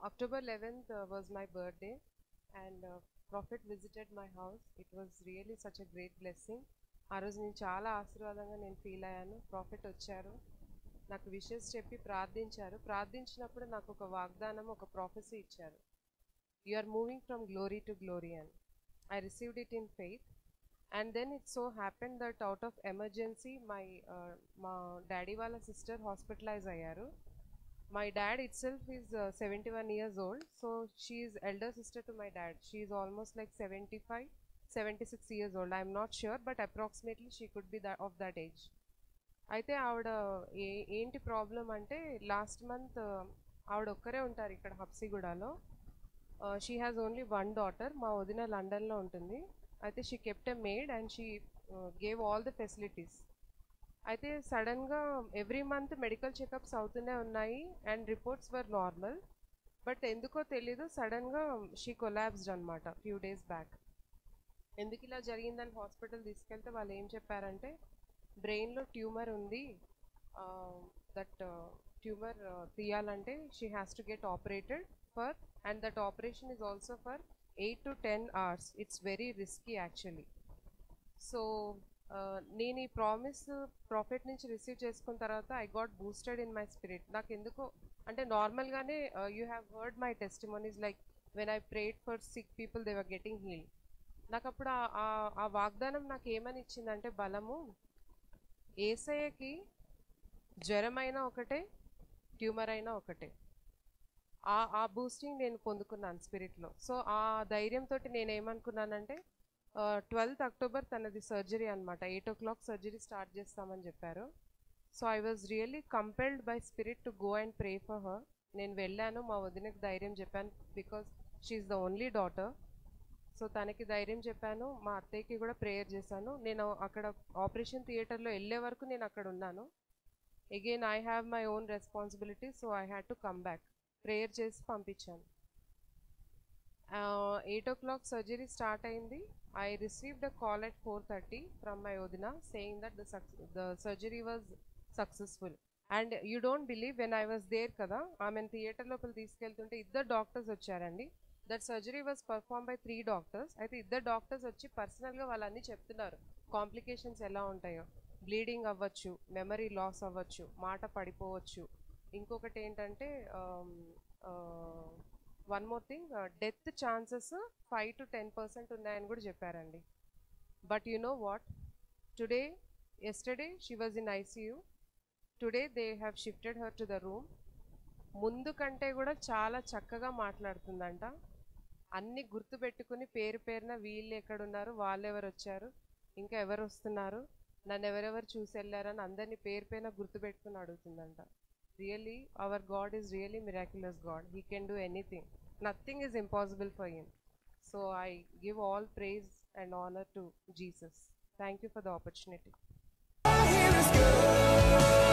October 11th was my birthday, and Prophet visited my house. It was really such a great blessing. ఆ రోజు నేను చాలా ఆశీర్వాదంగా నేను ఫీల్ అయ్యాను. ప్రాఫిట్ వచ్చారు, నాకు విషెస్ చెప్పి ప్రార్థించారు. ప్రార్థించినప్పుడు నాకు ఒక వాగ్దానం, ఒక ప్రాఫెసీ ఇచ్చారు. You are moving from glory to glory అని. I received it in faith. And then it so happened that out of emergency మా డాడీ వాళ్ళ సిస్టర్ హాస్పిటలైజ్ అయ్యారు. My dad itself is 71 years old, so she is elder sister to my dad. She is almost like 75, 76 years old. I am not sure, but approximately she could be that of that age. అయితే ఆవిడ ఏంటి problem అంటే last month ఆవిడ ఒక్కరే ఉంటారు ఇక్కడ హబ్సిగూడలో. She has only one daughter. మా వదిన లండన్లో ఉంటుంది. అయితే she kept a maid and she gave all the facilities. అయితే సడన్గా ఎవ్రీ మంత్ మెడికల్ చెకప్స్ అవుతూనే ఉన్నాయి and reports were normal. But ఎందుకో తెలీదు, సడన్గా షీ కొలాబ్స్డ్ అనమాట ఫ్యూ డేస్ బ్యాక్. ఎందుకు ఇలా జరిగిందని హాస్పిటల్ తీసుకెళ్తే వాళ్ళు ఏం చెప్పారంటే బ్రెయిన్లో ట్యూమర్ ఉంది, దట్ ట్యూమర్ తీయాలంటే she has to get operated for, and that operation is also for 8 to 10 hours. It's very risky actually. So నేను ఈ ప్రాఫిట్ నుంచి రిసీవ్ చేసుకున్న తర్వాత I got boosted in my spirit. నాకు ఎందుకో అంటే నార్మల్గానే you have heard my testimonies like when I prayed for sick people they were getting heal. నాకు అప్పుడు ఆ వాగ్దానం నాకు ఏమని ఇచ్చిందంటే బలము, ఏసయ్యకి జ్వరమైనా ఒకటే, ట్యూమర్ అయినా ఒకటే. ఆ బూస్టింగ్ నేను పొందుకున్నాను స్పిరిట్లో. సో ఆ ధైర్యంతో నేనేమనుకున్నానంటే 12th October తనది సర్జరీ అనమాట. 8 o'clock సర్జరీ స్టార్ట్ చేస్తామని చెప్పారు. So I was really compelled by spirit to go and pray for her. నేను వెళ్ళాను, మా వదినకి ధైర్యం చెప్పాను, because she's the only daughter. So తనకి ధైర్యం చెప్పాను, మా అత్తయ్యకి కూడా ప్రేయర్ చేశాను. నేను అక్కడ ఆపరేషన్ థియేటర్లో వెళ్ళే వరకు నేను అక్కడ ఉన్నాను. Again I have my own responsibility, so I had to come back. Prayer చేసి పంపించాను. 8 o'clock సర్జరీ స్టార్ట్ అయింది. I received a call at 4:30 from my Odina saying that the surgery was successful. And you don't believe, when I was there kada, I mean theater lopal తీసుకెళ్తుంటే ఇద్దరు doctors వచ్చారండి. That surgery was perform by 3 doctors. అయితే ఇద్దరు doctors వచ్చి పర్సనల్గా వాళ్ళన్నీ చెప్తున్నారు complications ఎలా ఉంటాయో. బ్లీడింగ్ అవ్వచ్చు, మెమరీ లాస్ అవ్వచ్చు, మాట పడిపోవచ్చు. ఇంకొకటి ఏంటంటే one more thing, death chances 5 to 10% ఉన్నాయని కూడా చెప్పారండి. But you know what, yesterday she was in ICU. Today they have shifted her to the room. ముందు కంటే కూడా చాలా చక్కగా మాట్లాడుతుందంట. అన్నీ గుర్తుపెట్టుకుని పేరు పేరున వీళ్ళు ఎక్కడున్నారు, వాళ్ళు ఎవరు వచ్చారు, ఇంకా ఎవరు వస్తున్నారు, నన్ను ఎవరెవరు చూసి వెళ్ళారని అందరినీ పేరు పేరున గుర్తుపెట్టుకుని అడుగుతుందంట. Really, our God is really miraculous God. He can do anything. Nothing is impossible for him. So I give all praise and honor to Jesus. Thank you for the opportunity.